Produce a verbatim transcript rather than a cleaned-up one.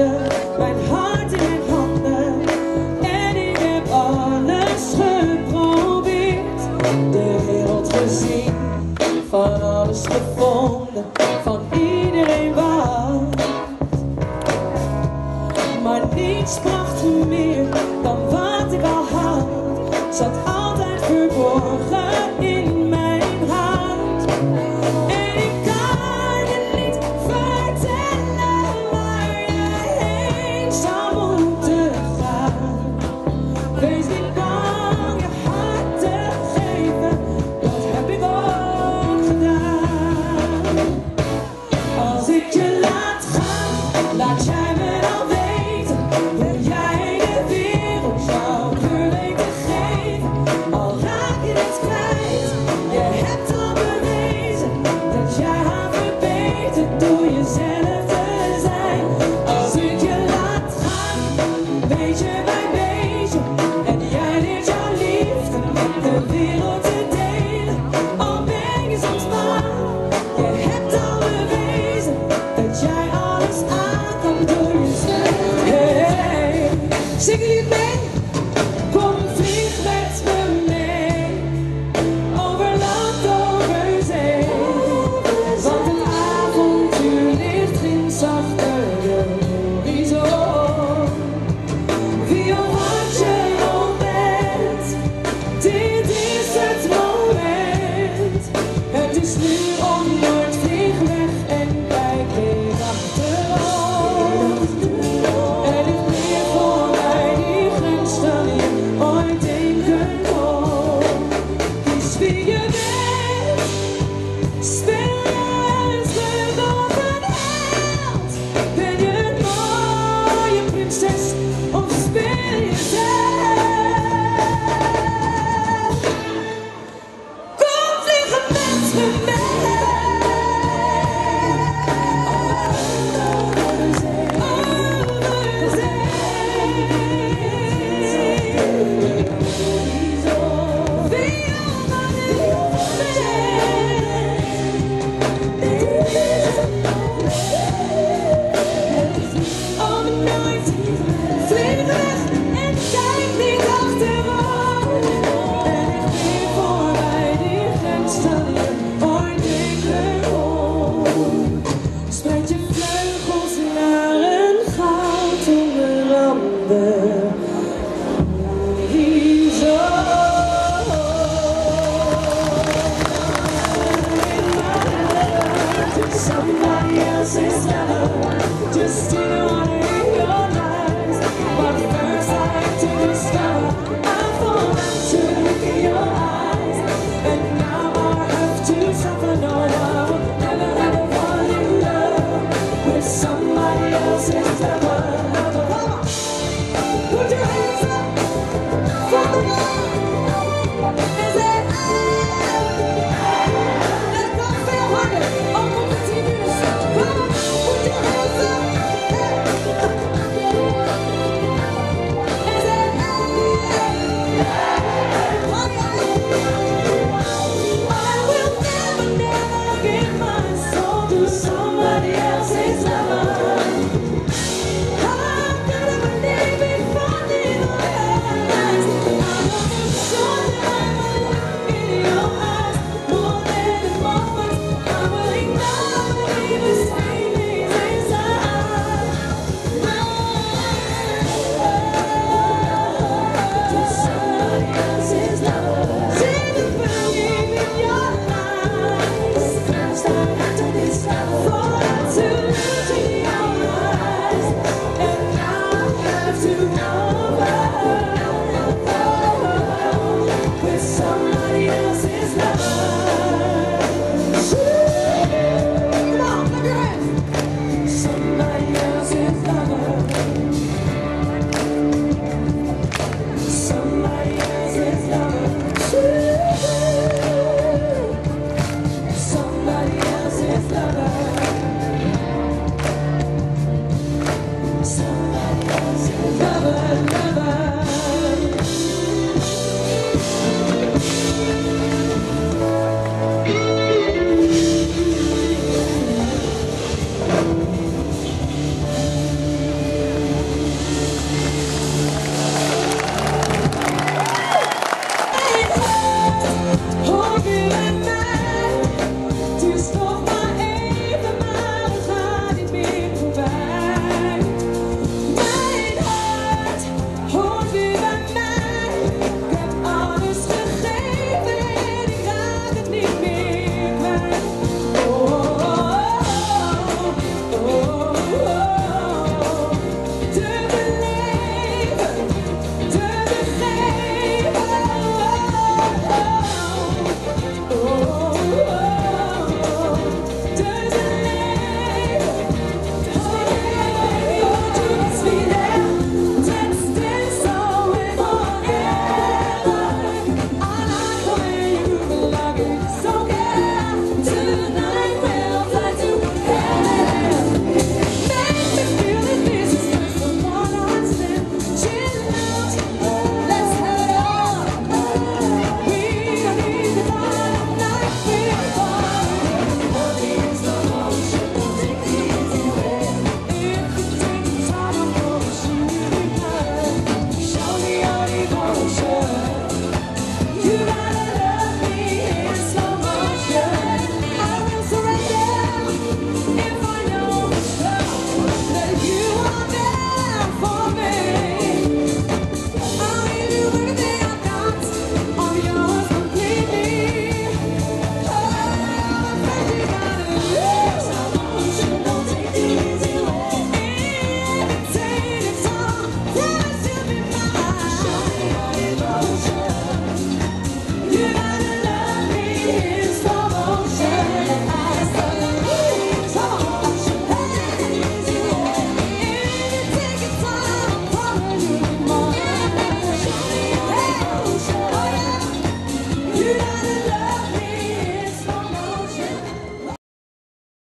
je mijn hart in mijn handen en ik heb alles geprobeerd. De wereld gezien, van alles gevonden, van iedereen wat. Maar niets bracht me meer dan wat ik al had. Zat altijd verborgen in mijn hart. En ik kan je niet vertellen waar je heen zou moeten gaan. Wees niet bang je hart te geven, dat heb ik ook gedaan. Als ik je laat gaan, laat jij me dan weten hoe jij de wereld jouw kleur weet te geven. Al raak je het kwijt, je hebt al bewezen dat jij haar verbetert door jezelf te zijn. Als ik je laat gaan, beetje bij beetje, en jij leert jouw liefde met de wereld te delen. Al ben je soms bang, je hebt al bewezen dat jij alles aan kan door jezelf. Hey, zingen jullie het